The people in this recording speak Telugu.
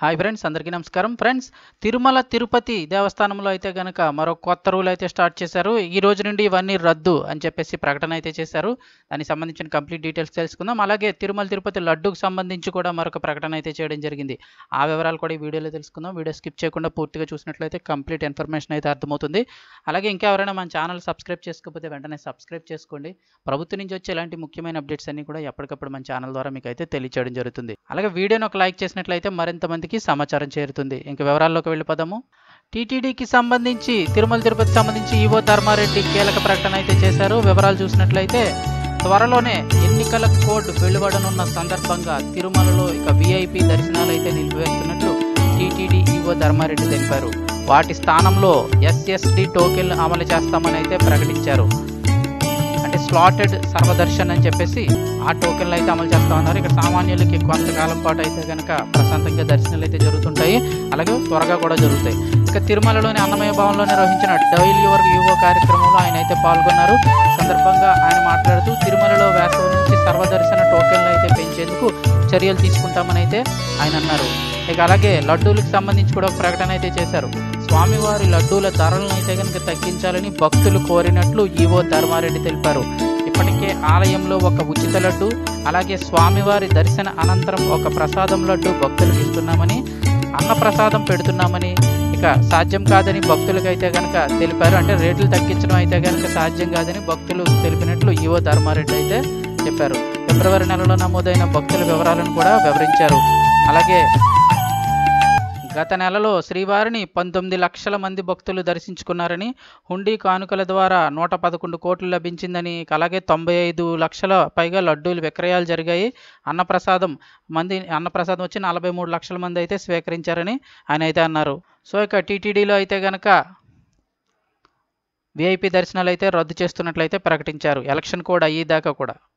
హాయ్ ఫ్రెండ్స్, అందరికీ నమస్కారం. ఫ్రెండ్స్, తిరుమల తిరుపతి దేవస్థానంలో అయితే కనుక మరో కొత్త రూల్ అయితే స్టార్ట్ చేశారు. ఈ రోజు నుండి ఇవన్నీ రద్దు అని చెప్పేసి ప్రకటన అయితే చేశారు. దానికి సంబంధించిన కంప్లీట్ డీటెయిల్స్ తెలుసుకుందాం. అలాగే తిరుమల తిరుపతి లడ్డూకు సంబంధించి కూడా మరొక ప్రకటన అయితే చేయడం జరిగింది. ఆ వివరాలు కూడా ఈ వీడియోలో తెలుసుకుందాం. వీడియో స్కిప్ చేయకుండా పూర్తిగా చూసినట్లయితే కంప్లీట్ ఇన్ఫర్మేషన్ అయితే అర్థమవుతుంది. అలాగే ఇంకా ఎవరైనా మన ఛానల్ సబ్స్క్రైబ్ చేసుకోకపోతే వెంటనే సబ్స్క్రైబ్ చేసుకోండి. ప్రభుత్వం నుంచి వచ్చే ఇలాంటి ముఖ్యమైన అప్డేట్స్ అన్ని కూడా ఎప్పటికప్పుడు మన ఛానల్ ద్వారా మీకు అయితే తెలియజేయడం జరుగుతుంది. అలాగే వీడియోని ఒక లైక్ చేసినట్లయితే మరింత మందికి సమాచారం చేరుతుంది. ఇంక వివరాల్లోకి వెళ్ళిపోదాము. టీటీడీకి సంబంధించి తిరుమల తిరుపతికి సంబంధించి ఈవో ధర్మారెడ్డి కీలక ప్రకటన అయితే చేశారు. వివరాలు చూసినట్లయితే త్వరలోనే ఎన్నికల కోడ్ వెలువడనున్న సందర్భంగా తిరుమలలో ఇక విఐపి దర్శనాలు అయితే నిలిపివేస్తున్నట్లు టీటీడీ ఈవో ధర్మారెడ్డి తెలిపారు. వాటి స్థానంలో ఎస్ఎస్డి టోకెన్లు అమలు చేస్తామని అయితే ప్రకటించారు. అంటే స్లాటెడ్ సర్వదర్శన్ అని చెప్పేసి ఆ టోకెన్లు అయితే అమలు చేస్తామన్నారు. ఇక్కడ సామాన్యులకి కొంతకాలం పాటు అయితే కనుక ప్రశాంతంగా దర్శనాలు అయితే జరుగుతుంటాయి. అలాగే త్వరగా కూడా జరుగుతాయి. ఇక తిరుమలలోని అన్నమయ్య భవన్లో నిర్వహించిన డైల్ యువర్ యువో కార్యక్రమంలో ఆయన అయితే పాల్గొన్నారు. సందర్భంగా ఆయన మాట్లాడుతూ తిరుమలలో వేసవి నుంచి సర్వదర్శన టోకెన్లు అయితే పెంచేందుకు చర్యలు తీసుకుంటామని అయితే ఆయన అన్నారు. ఇక అలాగే లడ్డూలకు సంబంధించి కూడా ఒక ప్రకటన అయితే చేశారు. స్వామివారి లడ్డూల ధరలను అయితే కనుక తగ్గించాలని భక్తులు కోరినట్లు ఈవో ధర్మారెడ్డి తెలిపారు. ఇప్పటికే ఆలయంలో ఒక ఉచిత లడ్డు, అలాగే స్వామివారి దర్శన అనంతరం ఒక ప్రసాదం లడ్డు భక్తులకు ఇస్తున్నామని, అన్న ప్రసాదం పెడుతున్నామని ఇక సాధ్యం కాదని భక్తులకు అయితే కనుక తెలిపారు. అంటే రేట్లు తగ్గించడం అయితే కనుక సాధ్యం కాదని భక్తులు తెలిపినట్లు ఈవో ధర్మారెడ్డి అయితే చెప్పారు. ఫిబ్రవరి నెలలో నమోదైన భక్తుల వివరాలను కూడా వివరించారు. అలాగే గత నెలలో శ్రీవారిని 19 లక్షల మంది భక్తులు దర్శించుకున్నారని, హుండీ కానుకల ద్వారా 111 కోట్లు లభించిందని, అలాగే 95 లక్షల పైగా లడ్డూలు విక్రయాలు జరిగాయి. అన్నప్రసాదం వచ్చి 43 లక్షల మంది అయితే స్వీకరించారని ఆయన అయితే అన్నారు. సో ఇక టీటీడీలో అయితే కనుక విఐపి దర్శనాలు అయితే రద్దు చేస్తున్నట్లయితే ప్రకటించారు. ఎలక్షన్ కోడ్ అయ్యేదాకా కూడా.